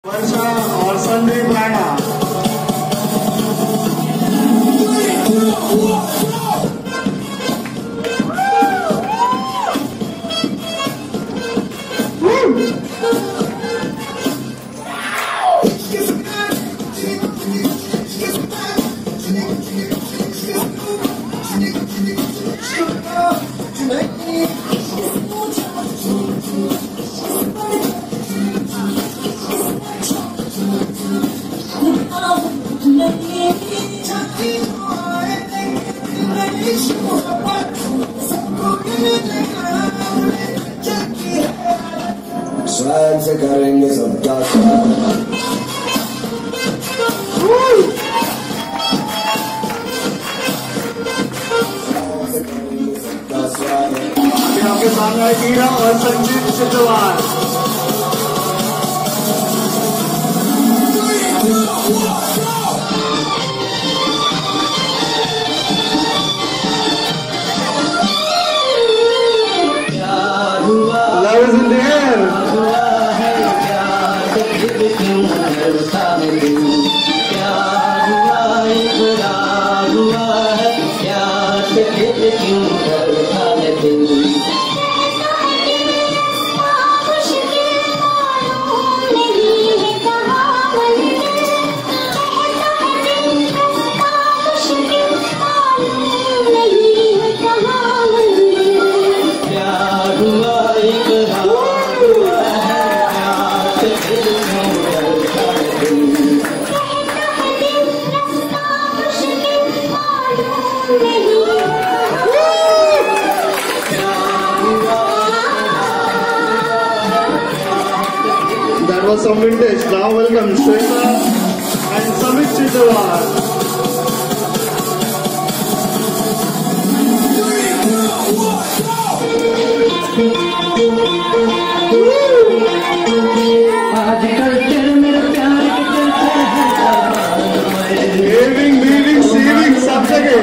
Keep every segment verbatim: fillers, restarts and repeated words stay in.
वर्षा और संदीप राणा। स्वैग से करेंगे सबका स्वागत। आपके सामने हीरा और Sanjeev सिद्धवाल। Love is in the air. That was some vintage. Now welcome Shweta and Samit Chitawar. Giving, giving, saving, सब जगह।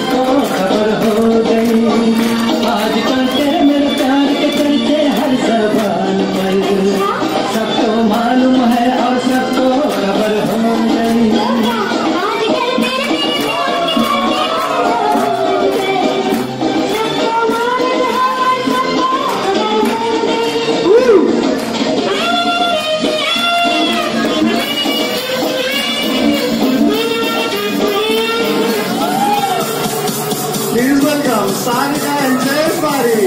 Please welcome Sarika and Jayesh Bari.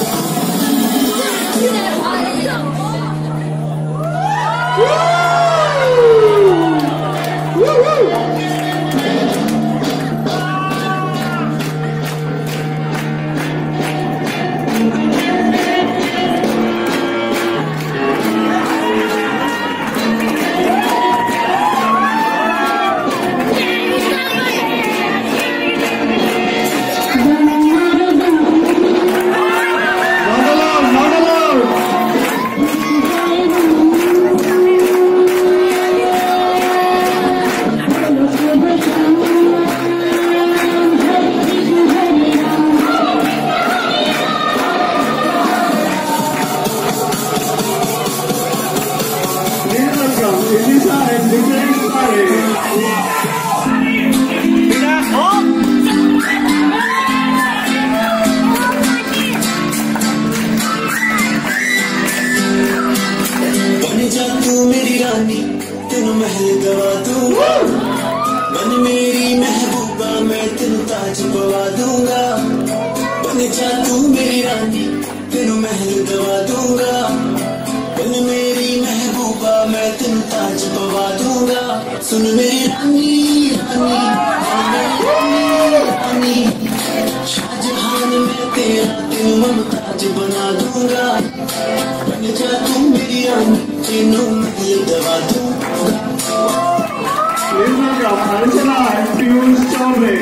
Elisa and Dinesh Bari. बन जा तू मेरी रानी, तेनू महल गवा दूंगा। बन मेरी महबूबा, मैं तेनू ताज पवा दूंगा। बन जा तू मेरी रानी, तेनू महल गवा दूंगा। बन मेरी महबूबा, मैं तेनू ताज पवा दूंगा। सुन मेरी रानी रानी रानी रानी, शाहजहान मैं तेरा तेनू ममताज बना दूंगा। बन जा तू मेरी रानी, तेनू महल गवा दूंगा। Please welcome Archana and Piyush Chowbe.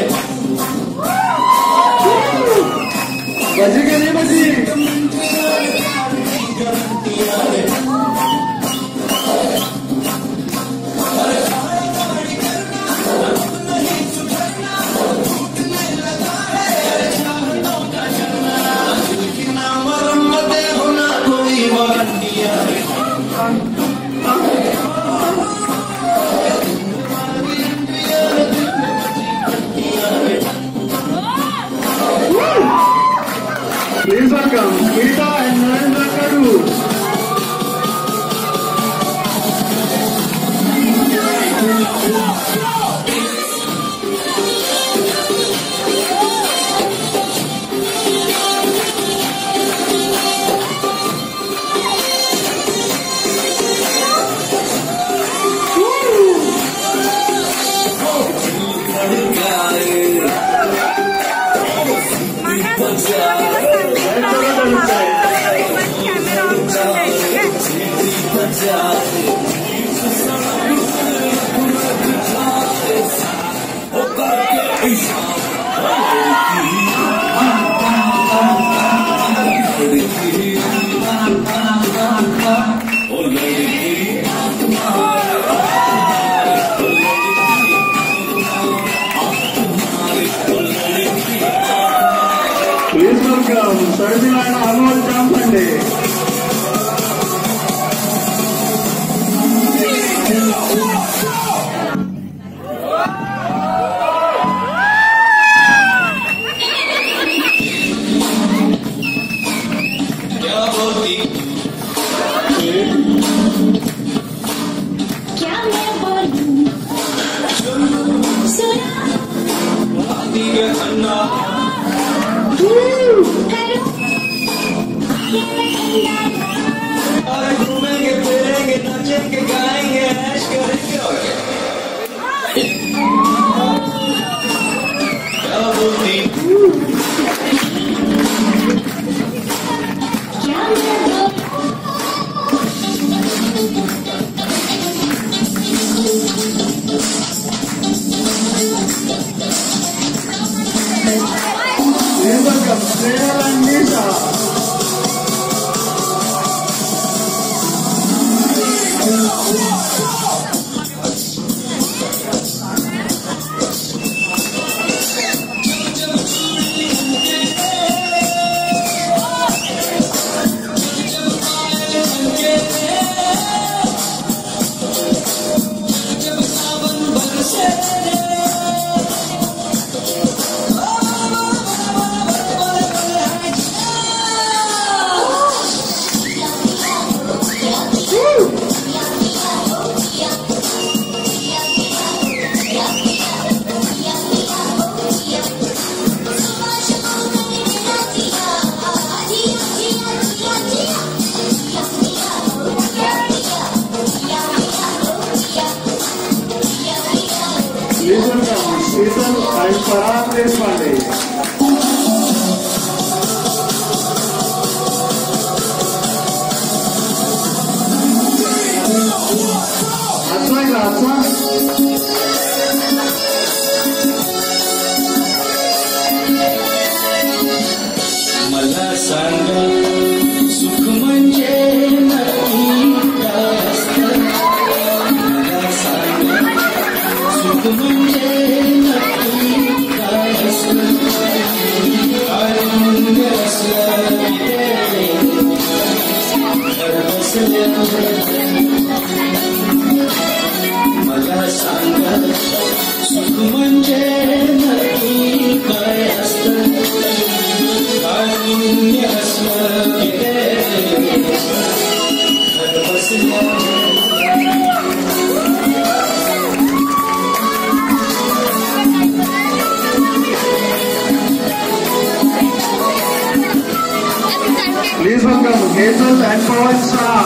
बजी के नहीं बजी। ఇవ్వండి. घूमेंगे फिरेंगे नाचेंगे गाएंगे ऐश करेंगे और क्या बोलती Season and Farah Place Monday. अच्छा है अच्छा मला सांगा सुख म्हणजे नाही काय असतं मला सांगा सुख म्हणजे नाही काय असतं आनंद असलं घर बसल्या मला सांगा सुख म्हणजे नाही काय असतं कारुण्य असलं घर बसल्या Please welcome Hazel and Pawan Shah.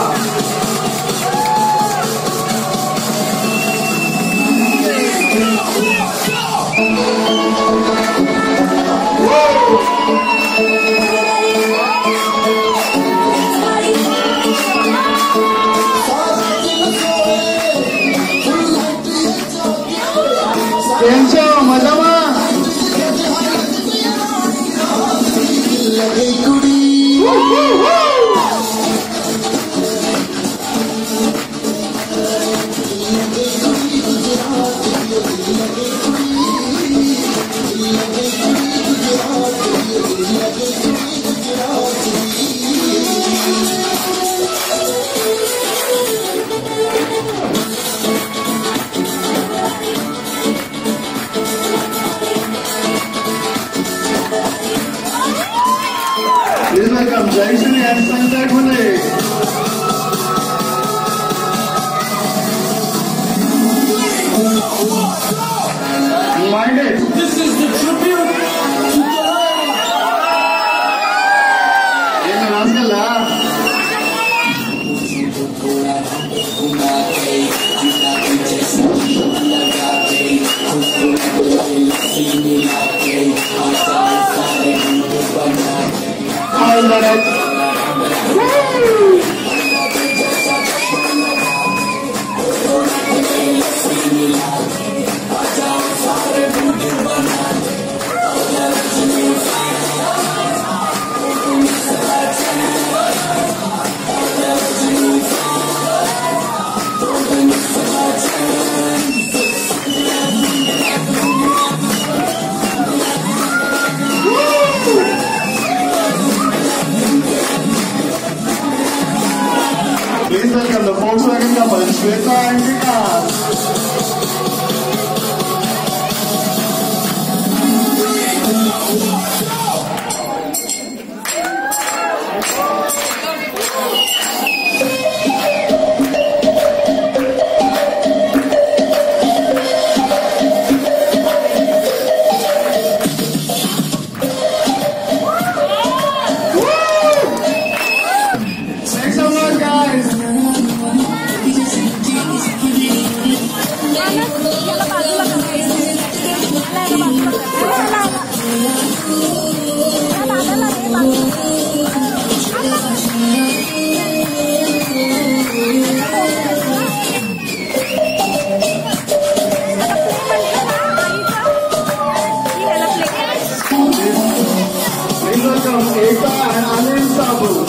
કેમ છો મજામાં Please welcome Jaishree and Sanjay Khune. Mind it. This is the tribute to the ಏನು ರಾಸ್ಕಲ್ಲ All right. Woo! Please welcome the Volkswagen couple, Shweta and Vikas. Make some noise, guys. Please welcome Ekta and Anil Sabu.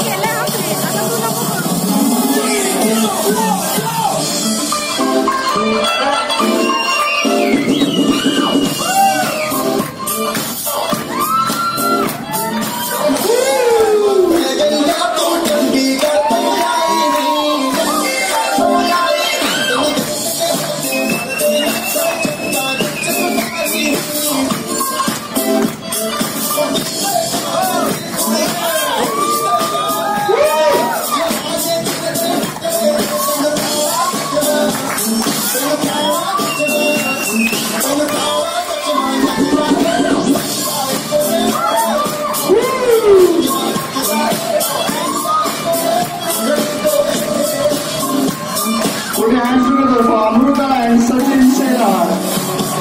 Put your hands together for Amruta and Sachin Sehar.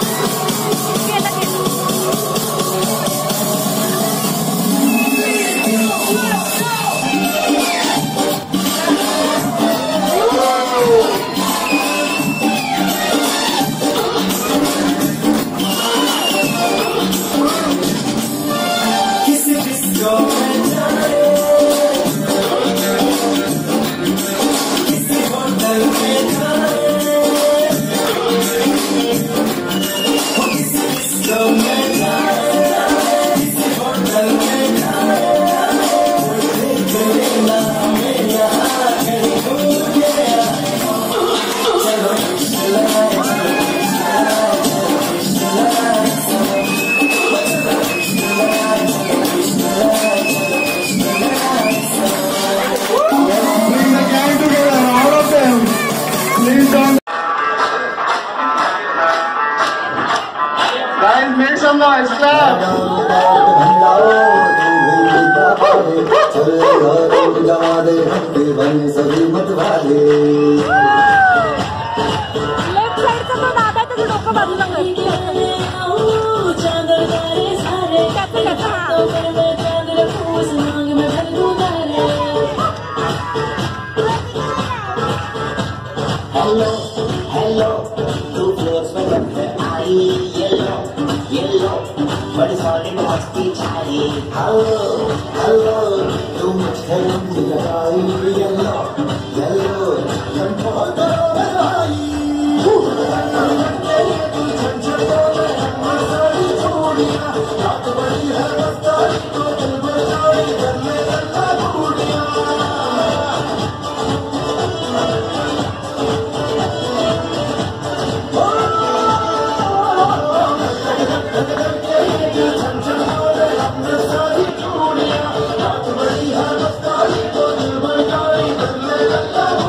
Guys, make some noise, clap! Left side का तो दादा तो डोका बाजूला कर कैसे कैसे Hello, hello, two floors में है आई yellow, yellow, बड़ी सारी मस्ती छाई. Hello, hello, तू मुझे रंग लगाई yellow, yellow, कंट्रोल करो भाई. रात बड़ी है रफ्तारी तो दिल में जाए गले गला बूढ़िया. Oh,